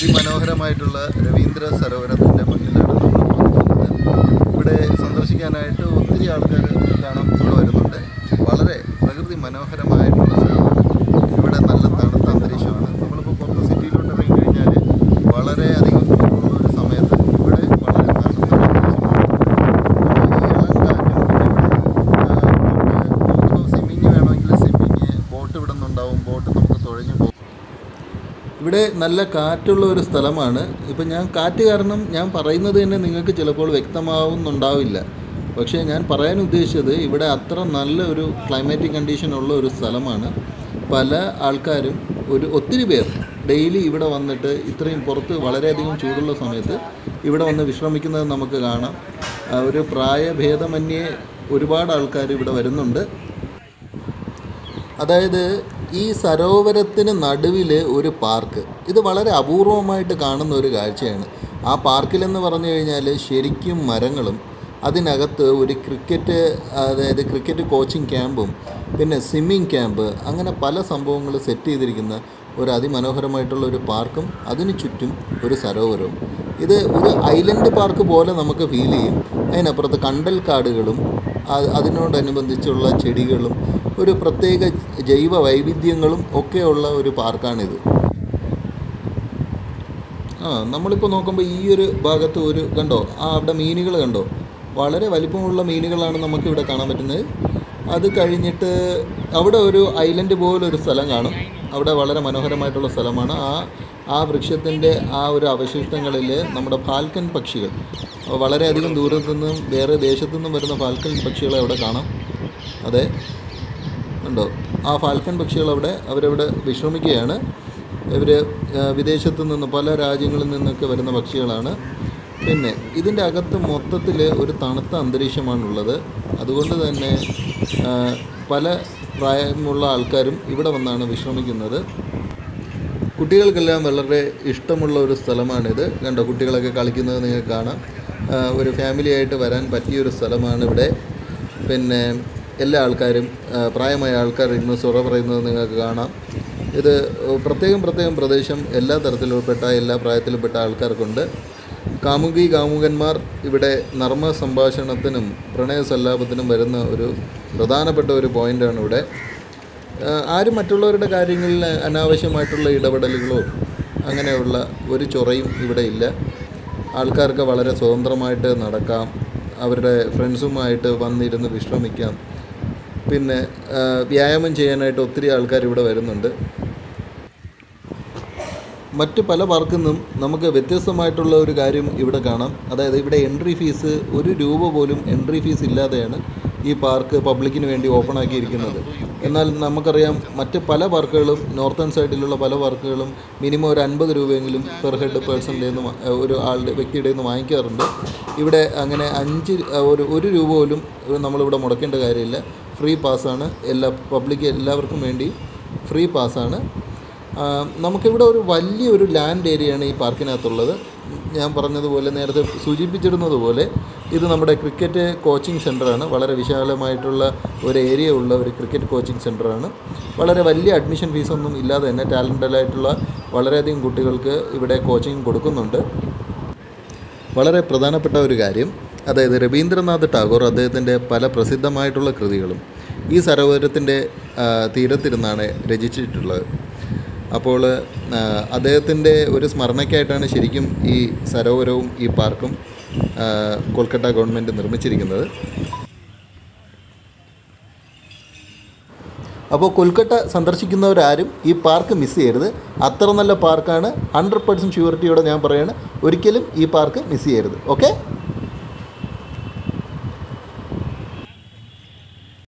അതിമനോഹരമായിട്ടുള്ള രവീന്ദ്ര സരോവരത്തിൻ്റെ മുന്നിലാണ് നമ്മൾ. ഇവിടെ സന്ദർശിക്കാനായിട്ട് ഒത്തിരി ആൾക്കാർ കാണാൻ ഇവിടെ വരുന്നുണ്ട്. വളരെ പ്രകൃതി മനോഹരമായിട്ടുള്ള സ്ഥലമാണ്. ഇവിടെ നല്ല തണുത്ത അന്തരീക്ഷമാണ്. നമ്മളിപ്പോൾ പുറത്ത് സിറ്റിയിലോട്ട് ഇറങ്ങി കഴിഞ്ഞാൽ വളരെയധികം ചൂടുള്ള ഒരു സമയത്ത് ഇവിടെ വളരെ തണുത്ത സ്വിമ്മിങ് വേണമെങ്കിൽ സ്വിമ്മിങ്, ബോട്ട് ഇവിടെ നിന്നുണ്ടാവും. ബോട്ട് നമുക്ക് തുഴഞ്ഞു പോകും. ഇവിടെ നല്ല കാറ്റുള്ള ഒരു സ്ഥലമാണ്. ഇപ്പം ഞാൻ കാറ്റ് കാരണം ഞാൻ പറയുന്നത് തന്നെ നിങ്ങൾക്ക് ചിലപ്പോൾ വ്യക്തമാവുന്നുണ്ടാവില്ല. പക്ഷേ ഞാൻ പറയാൻ ഉദ്ദേശിച്ചത് ഇവിടെ അത്ര നല്ല ഒരു ക്ലൈമാറ്റിക് കണ്ടീഷനുള്ള ഒരു സ്ഥലമാണ്. പല ആൾക്കാരും ഒത്തിരി പേർ ഡെയിലി ഇവിടെ വന്നിട്ട് ഇത്രയും പുറത്ത് വളരെയധികം ചൂടുള്ള സമയത്ത് ഇവിടെ വന്ന് വിശ്രമിക്കുന്നത് നമുക്ക് കാണാം. ഒരു പ്രായഭേദമന്യേ ഒരുപാട് ആൾക്കാർ ഇവിടെ വരുന്നുണ്ട്. അതായത് ഈ സരോവരത്തിന് നടുവിൽ ഒരു പാർക്ക്, ഇത് വളരെ അപൂർവമായിട്ട് കാണുന്ന ഒരു കാഴ്ചയാണ്. ആ പാർക്കിലെന്ന് പറഞ്ഞു കഴിഞ്ഞാൽ ശരിക്കും മരങ്ങളും അതിനകത്ത് ഒരു ക്രിക്കറ്റ് കോച്ചിങ് ക്യാമ്പും പിന്നെ സ്വിമ്മിങ് ക്യാമ്പ്, അങ്ങനെ പല സംഭവങ്ങൾ സെറ്റ് ചെയ്തിരിക്കുന്ന ഒരു അതിമനോഹരമായിട്ടുള്ള ഒരു പാർക്കും അതിന് ചുറ്റും ഒരു സരോവരവും. ഇത് ഒരു ഐലൻഡ് പാർക്ക് പോലെ നമുക്ക് ഫീൽ ചെയ്യും. അതിനപ്പുറത്ത് കണ്ടൽ കാടുകളും അതിനോടനുബന്ധിച്ചുള്ള ചെടികളും ഒരു പ്രത്യേക ജൈവ വൈവിധ്യങ്ങളും ഒക്കെയുള്ള ഒരു പാർക്കാണിത്. നമ്മളിപ്പോൾ നോക്കുമ്പോൾ ഈ ഒരു ഭാഗത്ത് കണ്ടോ, അവിടെ മീനുകൾ കണ്ടോ, വളരെ വലിപ്പമുള്ള മീനുകളാണ് നമുക്കിവിടെ കാണാൻ പറ്റുന്നത്. അത് കഴിഞ്ഞിട്ട് അവിടെ ഒരു ഐലൻഡ് പോലൊരു സ്ഥലം കാണും. അവിടെ വളരെ മനോഹരമായിട്ടുള്ള സ്ഥലമാണ്. ആ വൃക്ഷത്തിൻ്റെ ആ ഒരു അവശിഷ്ടങ്ങളിൽ നമ്മുടെ ഫാൽക്കൺ പക്ഷികൾ, വളരെയധികം ദൂരത്തു നിന്നും വേറെ ദേശത്തു നിന്നും വരുന്ന ഫാൽക്കൺ പക്ഷികളെ അവിടെ കാണാം. അതെ, ഉണ്ടോ, ആ ഫാൽക്കൺ പക്ഷികൾ അവരവിടെ വിശ്രമിക്കുകയാണ്. ഇവർ വിദേശത്തു നിന്ന് പല രാജ്യങ്ങളിൽ നിന്നൊക്കെ വരുന്ന പക്ഷികളാണ്. പിന്നെ ഇതിൻ്റെ അകത്ത് മൊത്തത്തിൽ ഒരു തണുത്ത അന്തരീക്ഷമാണുള്ളത്. അതുകൊണ്ട് തന്നെ പല പ്രായമുള്ള ആൾക്കാരും ഇവിടെ വന്നാണ് വിശ്രമിക്കുന്നത്. കുട്ടികൾക്കെല്ലാം വളരെ ഇഷ്ടമുള്ള ഒരു സ്ഥലമാണിത്. കണ്ടോ, കുട്ടികളൊക്കെ കളിക്കുന്നത് നിങ്ങൾക്ക് കാണാം. ഒരു ഫാമിലിയായിട്ട് വരാൻ പറ്റിയൊരു സ്ഥലമാണ് ഇവിടെ. പിന്നെ എല്ലാ ആൾക്കാരും, പ്രായമായ ആൾക്കാർ ഇന്ന് സുറ പറയുന്നത് നിങ്ങൾക്ക് കാണാം. ഇത് പ്രത്യേകം പ്രദേശം എല്ലാ തരത്തിലുൾപ്പെട്ട എല്ലാ പ്രായത്തിലുംപ്പെട്ട ആൾക്കാർക്കുണ്ട്. കാമുകന്മാർ ഇവിടെ നർമ്മ സംഭാഷണത്തിനും പ്രണയസല്ലാപത്തിനും വരുന്ന ഒരു പ്രധാനപ്പെട്ട ഒരു പോയിൻ്റാണ് ഇവിടെ. ആരും മറ്റുള്ളവരുടെ കാര്യങ്ങളിൽ അനാവശ്യമായിട്ടുള്ള ഇടപെടലുകളോ അങ്ങനെയുള്ള ഒരു ചൊറയും ഇവിടെ ഇല്ല. ആൾക്കാർക്ക് വളരെ സ്വതന്ത്രമായിട്ട് നടക്കാം, അവരുടെ ഫ്രണ്ട്സുമായിട്ട് വന്നിരുന്ന് വിശ്രമിക്കാം. പിന്നെ വ്യായാമം ചെയ്യാനായിട്ട് ഒത്തിരി ആൾക്കാർ ഇവിടെ വരുന്നുണ്ട്. മറ്റ് പല പാർക്കിൽ നിന്നും നമുക്ക് വ്യത്യസ്തമായിട്ടുള്ള ഒരു കാര്യം ഇവിടെ കാണാം. അതായത് ഇവിടെ എൻട്രി ഫീസ് ₹1 പോലും എൻട്രി ഫീസ് ഇല്ലാതെയാണ് ഈ പാർക്ക് പബ്ലിക്കിന് വേണ്ടി ഓപ്പൺ ആക്കിയിരിക്കുന്നത്. എന്നാൽ നമുക്കറിയാം മറ്റ് പല പാർക്കുകളും, നോർത്തേൺ സൈഡിലുള്ള പല പാർക്കുകളും മിനിമം ഒരു ₹50 പെർ ഹെഡ് പേഴ്സൻ്റെ ഒരു വ്യക്തിയുടെ നിന്ന് വാങ്ങിക്കാറുണ്ട്. ഇവിടെ അങ്ങനെ ₹1 പോലും നമ്മളിവിടെ മുടക്കേണ്ട കാര്യമില്ല. ഫ്രീ പാസ്സാണ്. എല്ലാവർക്കും വേണ്ടി ഫ്രീ പാസ്സാണ്. നമുക്കിവിടെ ഒരു വലിയൊരു ലാൻഡ് ഏരിയയാണ് ഈ പാർക്കിനകത്തുള്ളത്. ഞാൻ പറഞ്ഞതുപോലെ, നേരത്തെ സൂചിപ്പിച്ചിരുന്നതുപോലെ, ഇത് നമ്മുടെ ക്രിക്കറ്റ് കോച്ചിങ് സെൻ്ററാണ്. വളരെ വിശാലമായിട്ടുള്ള ഒരു ഏരിയ ഉള്ള ഒരു ക്രിക്കറ്റ് കോച്ചിങ് സെൻ്ററാണ്. വളരെ വലിയ അഡ്മിഷൻ ഫീസൊന്നും ഇല്ലാതെ തന്നെ ടാലൻ്റഡായിട്ടുള്ള വളരെയധികം കുട്ടികൾക്ക് ഇവിടെ കോച്ചിങ് കൊടുക്കുന്നുണ്ട്. വളരെ പ്രധാനപ്പെട്ട ഒരു കാര്യം, അതായത് രവീന്ദ്രനാഥ് ടാഗോർ അദ്ദേഹത്തിൻ്റെ പല പ്രസിദ്ധമായിട്ടുള്ള കൃതികളും ഈ സരോവരത്തിൻ്റെ തീരത്തിരുന്നാണ് രചിച്ചിട്ടുള്ളത്. അപ്പോൾ അദ്ദേഹത്തിൻ്റെ ഒരു സ്മരണയ്ക്കായിട്ടാണ് ശരിക്കും ഈ സരോവരവും ഈ പാർക്കും കൊൽക്കത്ത ഗവൺമെൻറ് നിർമ്മിച്ചിരിക്കുന്നത്. അപ്പോൾ കൊൽക്കത്ത സന്ദർശിക്കുന്നവരാരും ഈ പാർക്ക് മിസ് ചെയ്യരുത്. അത്ര നല്ല പാർക്കാണ്. 100% ഷ്യൂരിറ്റിയോടെ ഞാൻ പറയുകയാണ്, ഒരിക്കലും ഈ പാർക്ക് മിസ് ചെയ്യരുത്. ഓക്കെ.